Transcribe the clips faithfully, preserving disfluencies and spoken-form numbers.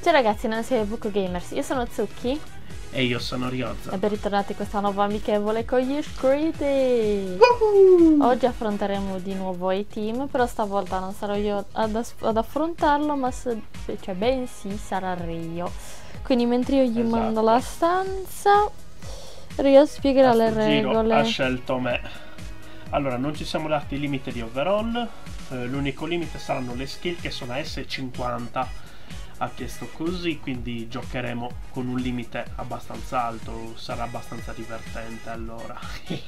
Ciao ragazzi, noi siamo Buco Gamers, io sono Zucchi e io sono Ryozza e ben ritornati a questa nuova amichevole con gli iscritti. uh-huh. Oggi affronteremo di nuovo A-Team, però stavolta non sarò io ad, ad affrontarlo, ma se, cioè bensì sarà Rio. Quindi mentre io gli esatto. mando la stanza, Rio spiegherà a le giro regole. Ha scelto me. Allora, non ci siamo dati limite di overall, eh, l'unico limite saranno le skill che sono a S cinquanta. Ha chiesto così, quindi giocheremo con un limite abbastanza alto, sarà abbastanza divertente allora.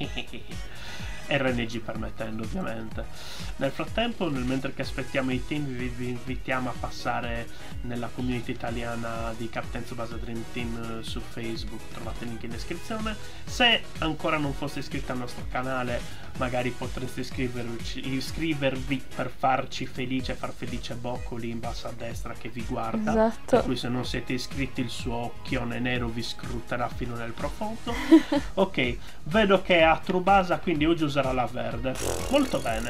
R N G permettendo, ovviamente. Nel frattempo, nel mentre che aspettiamo i team, vi, vi invitiamo a passare nella community italiana di Captain Tsubasa Dream Team su Facebook, trovate il link in descrizione. Se ancora non foste iscritti al nostro canale, magari potreste iscriverci, iscrivervi per farci felice, far felice Boccoli in basso a destra che vi guarda. Esatto. Per cui se non siete iscritti il suo occhione nero vi scruterà fino nel profondo. Ok, vedo che ha Tsubasa, quindi oggi userà la verde. Molto bene.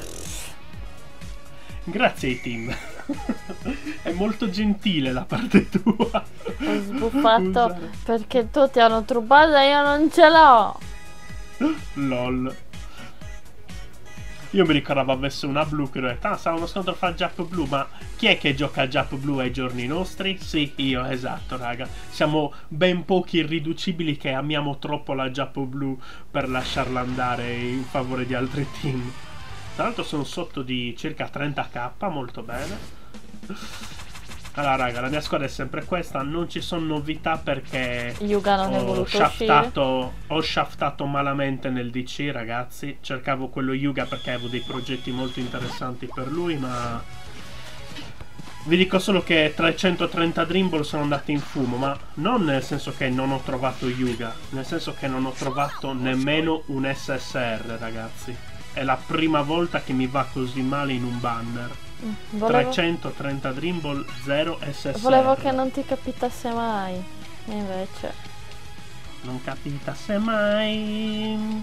Grazie ai team. È molto gentile la parte tua. Ho sbuffato perché tutti hanno Tsubasa e io non ce l'ho. Lol. Io mi ricordavo avesse una blu che ho detto, ah, sarà uno scontro fra Jap blu, ma chi è che gioca a Jap blu ai giorni nostri? Sì, io, esatto, raga. Siamo ben pochi irriducibili che amiamo troppo la Jap blu per lasciarla andare in favore di altri team. Tra l'altro sono sotto di circa trenta k, molto bene. Allora raga, la mia squadra è sempre questa, non ci sono novità perché Yuga non è ho voluto shaftato, ho shaftato malamente nel D C, ragazzi. Cercavo quello Yuga perché avevo dei progetti molto interessanti per lui, ma vi dico solo che trecentotrenta Dream Ball sono andati in fumo, ma non nel senso che non ho trovato Yuga, nel senso che non ho trovato nemmeno un S S R, ragazzi. È la prima volta che mi va così male in un banner. Volevo... trecentotrenta Dream Ball, zero S S R. Volevo che non ti capitasse mai, e invece non capitasse mai.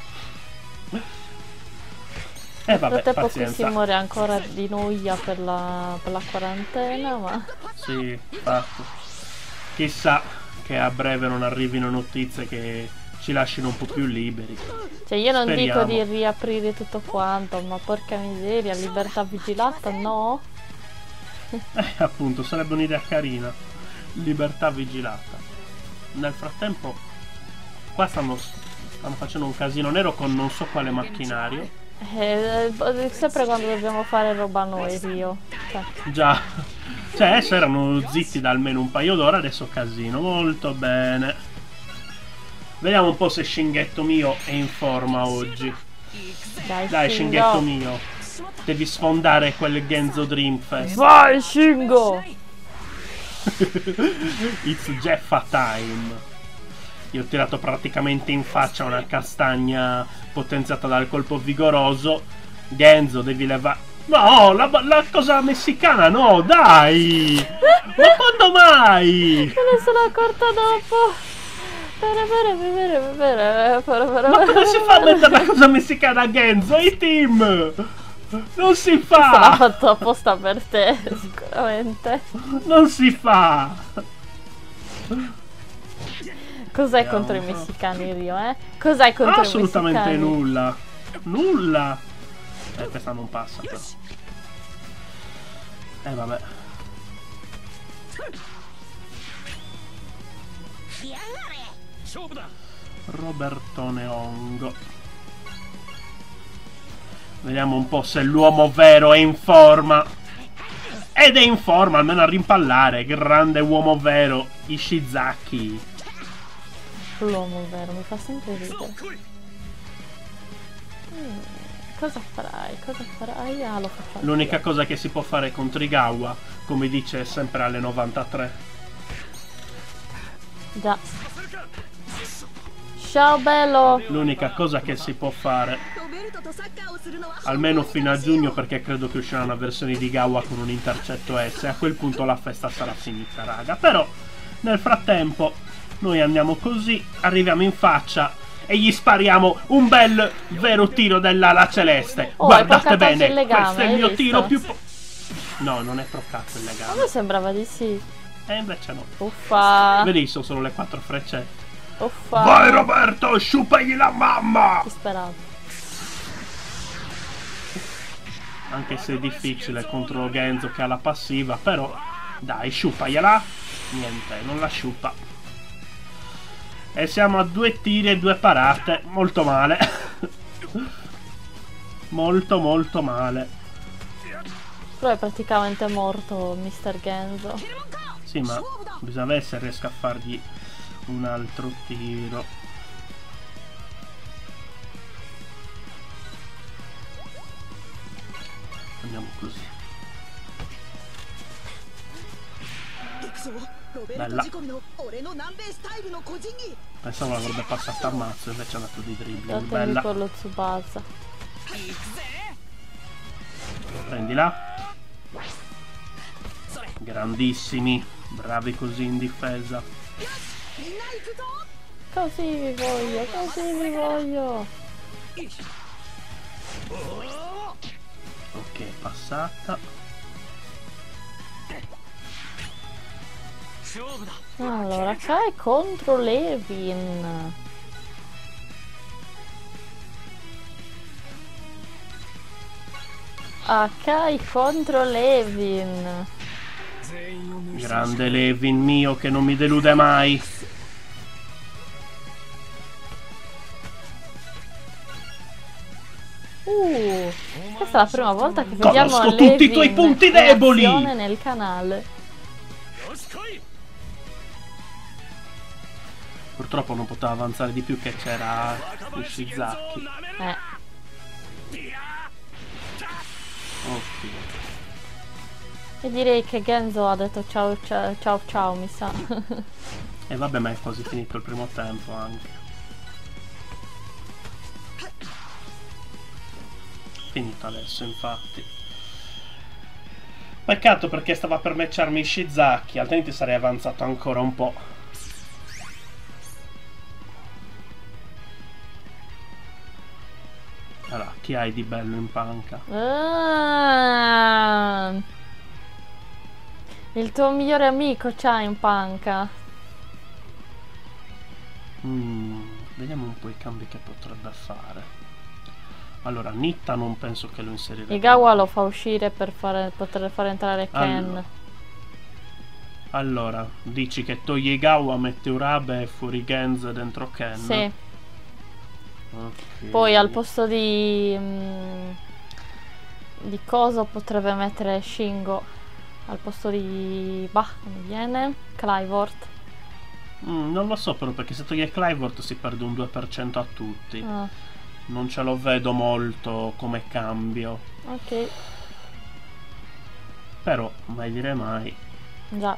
E eh, vabbè, frattempo qui pazienza. si muore ancora di noia per la, per la quarantena, ma sì, fatto. Chissà che a breve non arrivino notizie che ci lasciano un po' più liberi. Cioè io non Speriamo. dico di riaprire tutto quanto, ma porca miseria, libertà vigilata no? Eh, appunto, sarebbe un'idea carina. Libertà vigilata. Nel frattempo qua stanno, stanno facendo un casino nero con non so quale macchinario. Eh, sempre quando dobbiamo fare roba noi, Rio. Cioè. Già. Cioè adesso erano zitti da almeno un paio d'ore, adesso casino. Molto bene. Vediamo un po' se Shinghetto mio è in forma oggi. Dai, Dai Shingo. Shinghetto mio, devi sfondare quel Genzo Dream Fest. Vai Shingo! It's Jeffa time. Io ho tirato praticamente in faccia una castagna potenziata dal colpo vigoroso. Genzo, devi levare. No, la, la cosa messicana no, dai! Ma quando mai? Me ne sono accorta dopo. Ma come si fa a mettere la cosa messicana a Genzo? I team! Non si fa! L'ha fatto apposta per te, sicuramente. Non si fa! Cos'hai contro i messicani, Rio, eh? Cos'hai contro Assolutamente i messicani? nulla! Nulla! Eh, questa non passa però. Eh vabbè. Robertone Ongo. Vediamo un po' se l'uomo vero è in forma. Ed è in forma, almeno a rimpallare. Grande uomo vero, Ishizaki. L'uomo vero, mi fa sempre ridere. Mm, cosa farai? Cosa farai? Ah, lo faccio. L'unica cosa che si può fare con Trigawa, come dice sempre alle novantatré. Già. Ciao bello! L'unica cosa che si può fare, almeno fino a giugno, perché credo che uscirà una versione di Gawa con un intercetto S, a quel punto la festa sarà finita, raga. Però nel frattempo noi andiamo così, arriviamo in faccia e gli spariamo un bel vero tiro dell'ala celeste. Oh, guardate bene, il legame, questo è il mio visto? tiro più... No, non è toccato il legame. A me sembrava di sì. E invece no. Uffa. Vedi, sono solo le quattro freccette. Uffa. Vai Roberto, sciupagli la mamma! Disperato. Anche se è difficile contro Genzo che ha la passiva, però dai, sciupagliela. Niente, non la sciupa. E siamo a due tiri e due parate. Molto male. Molto molto male. Però è praticamente morto mister Genzo. Sì, ma bisogna vedere se riesco a fargli un altro tiro. Andiamo così. Bella. Pensavo l'avrebbe passata a mazzo, invece è andato di dribbling. Bella. Con lo Tsubasa. Prendila. Grandissimi. Bravi così in difesa. Così vi voglio, così vi voglio. Ok, passata. Allora, Kai contro Levin. Kai contro Levin. Grande Levin mio che non mi delude mai. Uh, questa è la prima volta che Conosco vediamo tutti Levin i tuoi punti in deboli azione nel canale. Purtroppo non poteva avanzare di più che c'era Ishizaki. Eh. Ok. E direi che Genzo ha detto ciao ciao ciao, ciao mi sa. E vabbè, ma è quasi finito il primo tempo anche. Finito adesso, infatti. Peccato perché stava per matcharmi Ishizaki, altrimenti sarei avanzato ancora un po'. Allora, chi hai di bello in panca? Ah, il tuo migliore amico c'ha in panca. Mm, vediamo un po' i cambi che potrebbe fare. Allora, Nitta non penso che lo inserirà. Igawa lo fa uscire per fare, poter far entrare Ken. Allora, allora dici che toglie Igawa, mette Urabe e fuori Genzo dentro Ken? Sì. Okay. Poi al posto di mm, di coso potrebbe mettere Shingo. Al posto di bah, non viene Clivort. Mm, non lo so però, perché se toglie Clivort si perde un due per cento a tutti. Ah. Non ce lo vedo molto come cambio. Ok. Però mai dire mai. Già.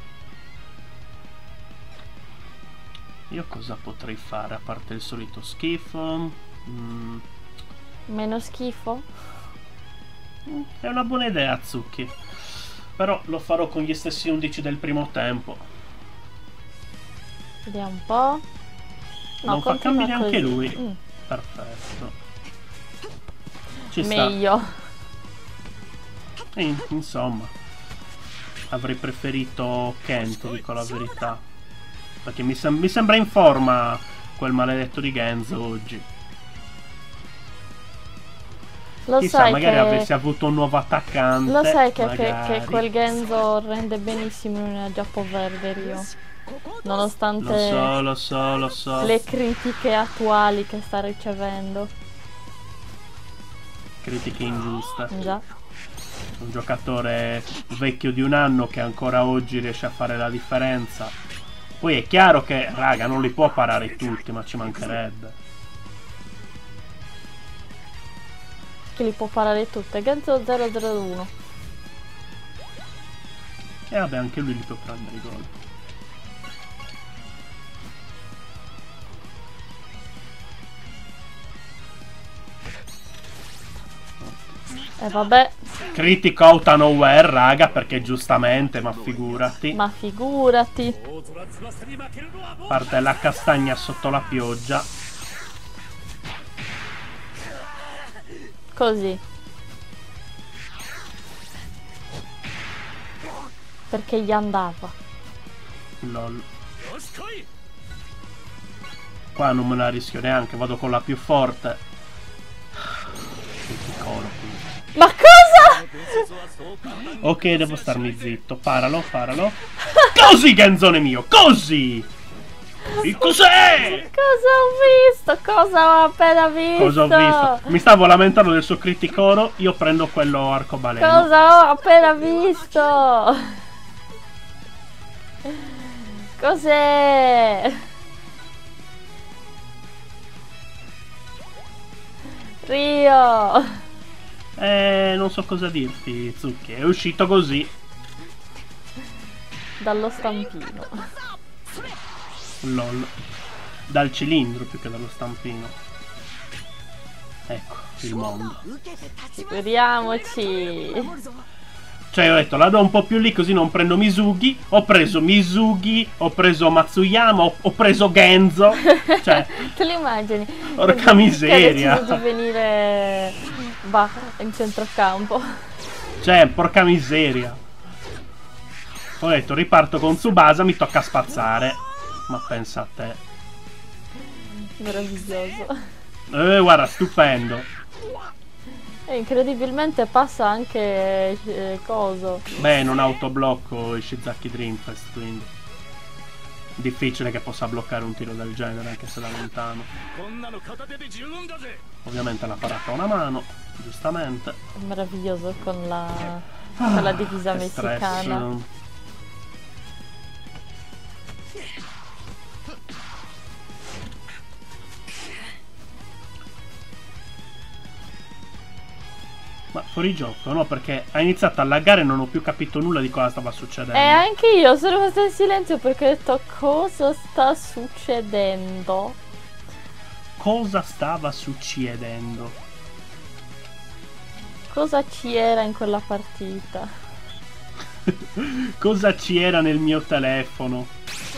Io cosa potrei fare a parte il solito schifo? Mm. Meno schifo? Mm, è una buona idea, Azuki. Però lo farò con gli stessi undici del primo tempo. Vediamo un po'. No, Non fa cambi continua neanche così. lui. Mm. Perfetto. Ci Meglio. sta. E, insomma, avrei preferito Ken, ti dico la verità. Perché mi, sem mi sembra in forma quel maledetto di Genzo oggi. Lo Chissà, sai magari che... avessi avuto un nuovo attaccante. Lo sai che, che, magari. che quel Genzo rende benissimo in una Giappo Verde, Rio. Nonostante Lo so, lo so, lo so. le critiche attuali che sta ricevendo. Critiche ingiuste. Già. Un giocatore vecchio di un anno che ancora oggi riesce a fare la differenza. Poi è chiaro che, raga, non li può parare tutti, ma ci mancherebbe. Che li può parare tutte. Genzo zero zero uno. E vabbè, anche lui li può prendere i gol. E eh, vabbè. Critico out of nowhere, raga, perché giustamente, ma figurati. Ma figurati. Parte la castagna sotto la pioggia. Così. Perché gli andava. Lol. Qua non me la rischio neanche, vado con la più forte. Ma cosa? Ok, devo starmi zitto. Paralo, paralo. Così, Genzone mio, così! E cos'è? Cosa ho visto? Cosa ho appena visto? Cosa ho visto? Mi stavo lamentando del suo criticoro, io prendo quello arcobaleno. Cosa ho appena visto? Cos'è? Rio! Eh, non so cosa dirti, Zucchi. È uscito così. Dallo stampino. Lol. Dal cilindro più che dallo stampino. Ecco, il mondo. Figuriamoci. Cioè ho detto, la do un po' più lì così non prendo Misugi. Ho preso Misugi, ho preso Matsuyama, ho, ho preso Genzo. Cioè, te lo immagini? porca miseria. Che ha deciso di venire bah, in centrocampo. Cioè, porca miseria. Ho detto, riparto con Tsubasa, mi tocca spazzare. Ma pensa a te. Meraviglioso. Eh, guarda, stupendo. E incredibilmente passa anche eh, coso. Beh, non autoblocco i Shizaki Dreamfest, quindi difficile che possa bloccare un tiro del genere anche se da lontano. Ovviamente l'ha parata una mano, giustamente. È meraviglioso con la, con la divisa Che messicana. stress. Ma fuori gioco, no? Perché ha iniziato a laggare e non ho più capito nulla di cosa stava succedendo. E anche io sono rimasta in silenzio perché ho detto cosa sta succedendo? Cosa stava succedendo? Cosa c'era in quella partita? Cosa c'era nel mio telefono?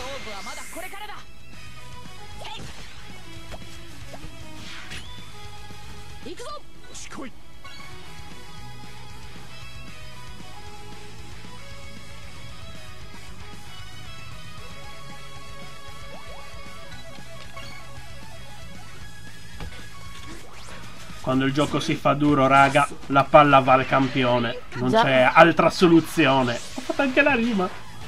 Quando il gioco si fa duro, raga, la palla va al campione. Non c'è altra soluzione. Ho fatto anche la rima.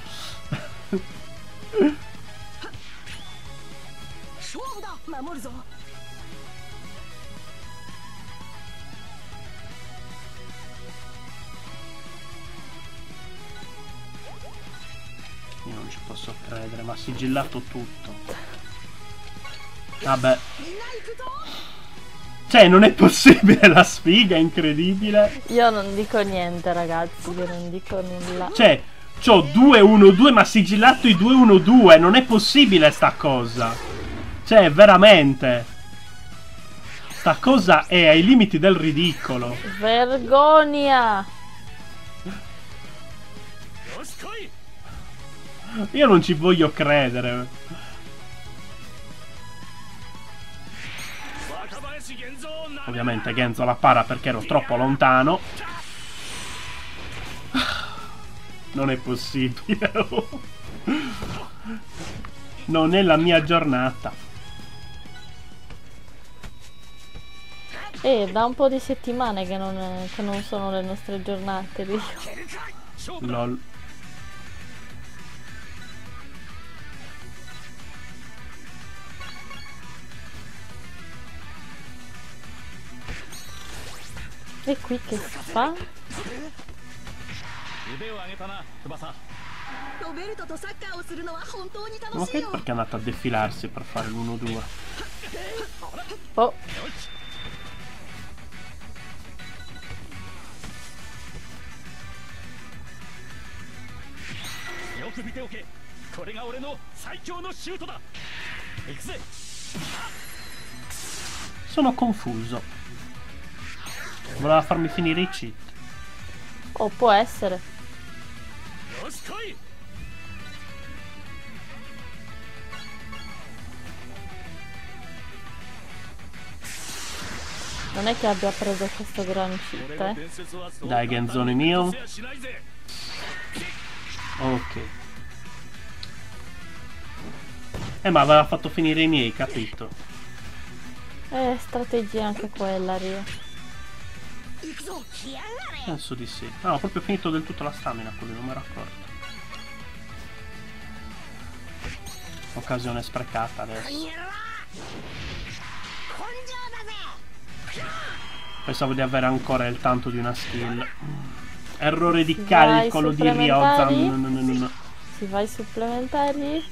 Io non ci posso credere, ma ha sigillato tutto. Vabbè. Cioè, non è possibile, la sfiga è incredibile. Io non dico niente, ragazzi, io non dico nulla. Cioè, c'ho due uno due, ma sigillato i due uno due. Non è possibile sta cosa. Cioè, veramente. Sta cosa è ai limiti del ridicolo. Vergogna! Io non ci voglio credere. Ovviamente Genzo la para perché ero troppo lontano. Non è possibile. Non è la mia giornata. Eh, da un po' di settimane che non, è, che non sono le nostre giornate, Rio. Lol. E qui che si fa? Ma che perché è andato a defilarsi per fare l'uno due? Oh. Sono confuso. Voleva farmi finire i cheat. Oh, può essere. Non è che abbia preso questo gran cheat, eh? Dai, Genzone mio. Ok. Eh, ma aveva fatto finire i miei, capito? Eh, strategia anche quella, Rio. Penso di sì. No, ho proprio finito del tutto la stamina, quello non mi ero accorto. Occasione sprecata adesso. Pensavo di avere ancora il tanto di una skill. Errore di Si calcolo di Ryozan. supplementari? No, no, no, no, no. Si va ai supplementari.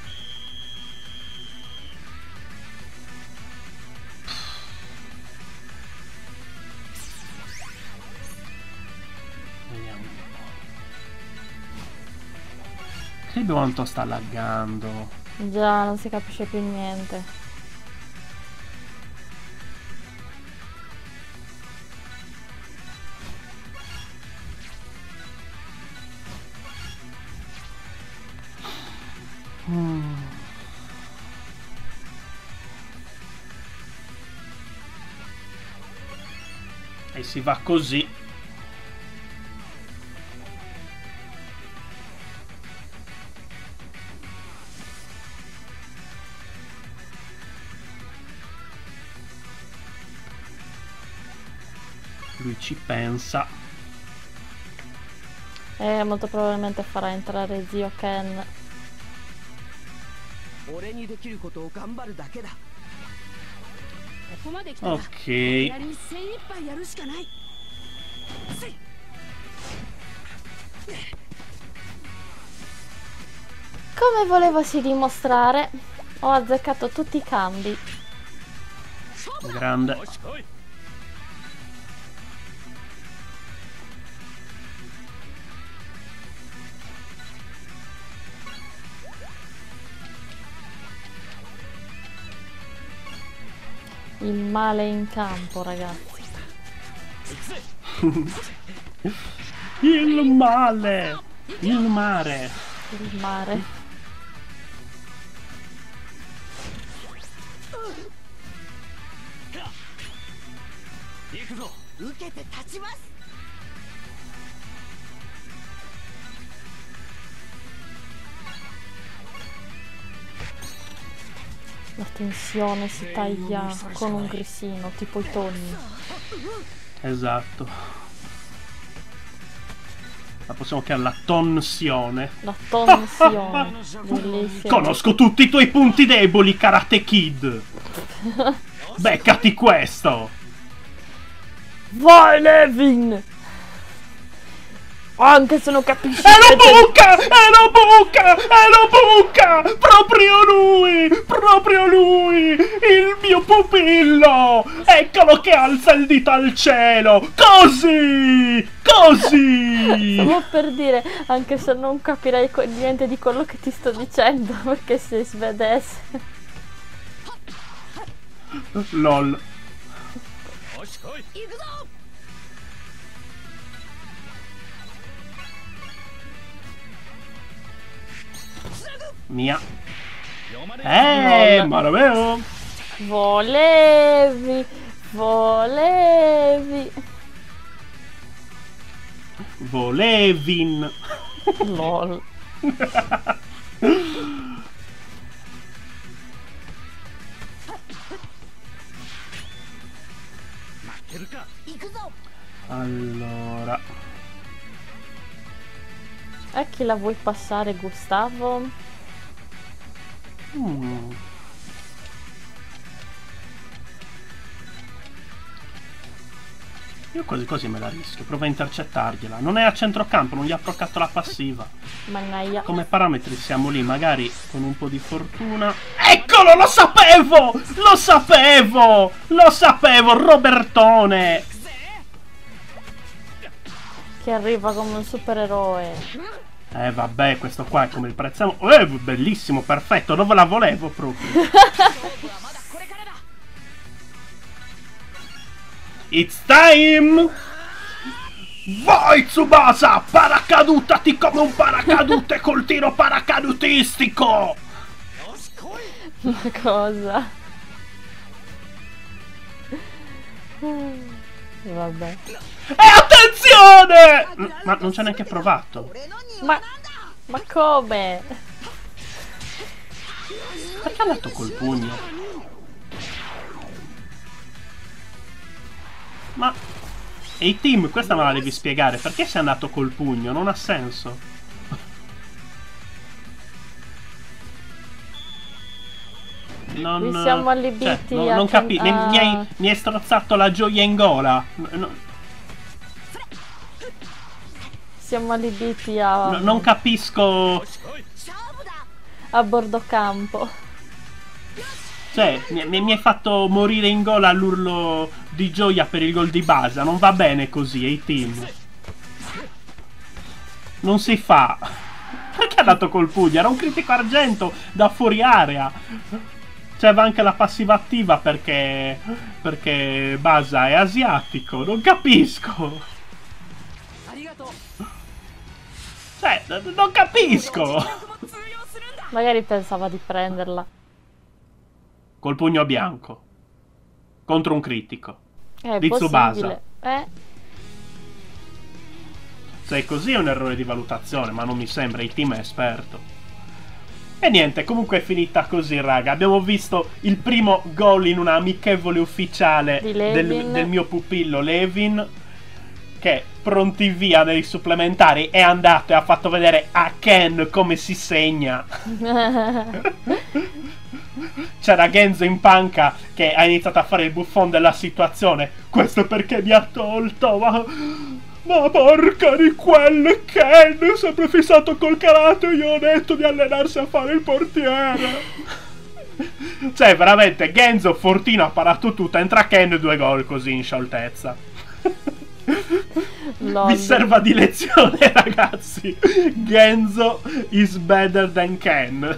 Vediamo un po'. Credo quanto sta laggando. Già, non si capisce più niente. Mm. E si va così. Lui ci pensa. E molto probabilmente farà entrare zio Ken. Ok. Come volevosi dimostrare, ho azzeccato tutti i cambi. Grande. Il male in campo, ragazzi. Il male. Il mare. Il mare. La tensione si taglia con un grissino, tipo i tonni. Esatto. La possiamo chiamare la tonsione. La tensione. Bellissimo. Conosco tutti i tuoi punti deboli, Karate Kid. Beccati questo. Vai, Levin! Anche se non capisci. È lo buca! È lo buca! È lo buca! Proprio lui! Proprio lui! Il mio pupillo! Eccolo che alza il dito al cielo! Così! Così! Stavo per dire, anche se non capirei niente di quello che ti sto dicendo, perché sei svedese. LOL. Mia. Eh, ma lo vedo. Volevi, volevi. Volevin. Lol. Allora. A chi la vuoi passare, Gustavo? Mm. Io quasi quasi me la rischio. Prova a intercettargliela. Non è a centrocampo, non gli ha proccato la passiva. Mannaia. Come parametri siamo lì, magari con un po' di fortuna. Eccolo, lo sapevo! Lo sapevo! Lo sapevo, Robertone! Che arriva come un supereroe. Eh vabbè, questo qua è come il prezzemolo. Eh, bellissimo, perfetto, dove la volevo proprio. It's time! Vai Tsubasa, paracadutati come un paracadute col tiro paracadutistico! Ma cosa? Vabbè. E attenzione! Ma non ci ha neanche provato. Ma, ma come? Perché ha dato col pugno? Ma... Ehi team, questa me la devi spiegare. Perché sei andato col pugno? Non ha senso. Non... Mi siamo allibiti cioè, no, a... non capisco. a... Mi, hai, mi hai strozzato la gioia in gola. No, Siamo allibiti a... no, non capisco... a bordo campo. Cioè, mi, mi hai fatto morire in gola all'urlo di gioia per il gol di Basa. Non va bene così, ehi team. Non si fa. Perché ha dato col pugno? Era un critico argento da fuori area. C'era anche la passiva attiva perché... Perché Basa è asiatico. Non capisco. Cioè, non capisco. Magari pensava di prenderla. Col pugno bianco. Contro un critico. È di Tsubasa. possibile. Eh? Se è così è un errore di valutazione, ma non mi sembra, il team è esperto. E niente, comunque è finita così, raga. Abbiamo visto il primo gol in una amichevole ufficiale del, del mio pupillo Levin, che pronti via nei supplementari è andato e ha fatto vedere a Ken come si segna. C'era Genzo in panca che ha iniziato a fare il buffon della situazione. Questo perché mi ha tolto, ma... Ma porca di quel Ken, sempre fissato col karate, io ho detto di allenarsi a fare il portiere. Cioè, veramente, Genzo fortino ha parato tutto, entra Ken, due gol così in scioltezza. Vi serva di lezione, ragazzi. Genzo is better than Ken.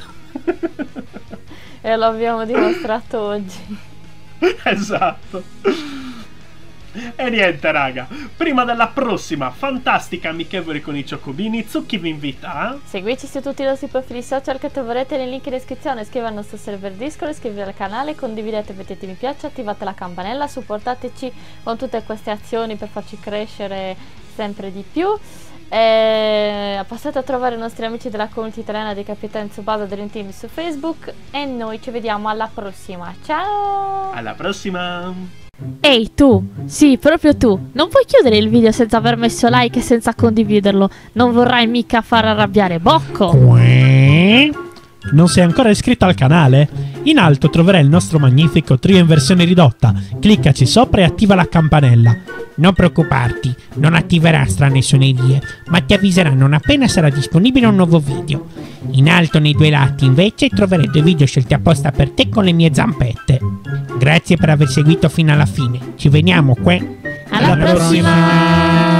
E lo abbiamo dimostrato oggi. Esatto. E niente, raga, prima della prossima fantastica amichevole con i Ciocobini, Zucchi vi invita a seguirci su tutti i nostri profili social che troverete nel link in descrizione. Iscrivetevi al nostro server Discord, iscrivetevi al canale, condividete, mettete mi piace, attivate la campanella, supportateci con tutte queste azioni per farci crescere sempre di più. E passate a trovare i nostri amici della community italiana dei Capitani Tsubasa Dream Team su Facebook e noi ci vediamo alla prossima. Ciao! Alla prossima! Ehi tu, sì, proprio tu, non puoi chiudere il video senza aver messo like e senza condividerlo. Non vorrai mica far arrabbiare Bocco. Non sei ancora iscritto al canale? In alto troverai il nostro magnifico trio in versione ridotta. Cliccaci sopra e attiva la campanella. Non preoccuparti, non attiverà strane suonerie, ma ti avviserà non appena sarà disponibile un nuovo video. In alto nei due lati invece troverai due video scelti apposta per te con le mie zampette. Grazie per aver seguito fino alla fine. Ci vediamo qui. Alla, alla prossima! prossima.